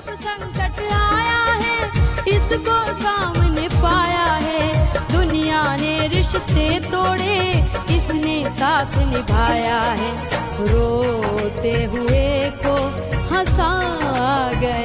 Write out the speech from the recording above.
जब संकट आया है इसको सामने पाया है, दुनिया ने रिश्ते तोड़े इसने साथ निभाया है, रोते हुए को हंसा गया।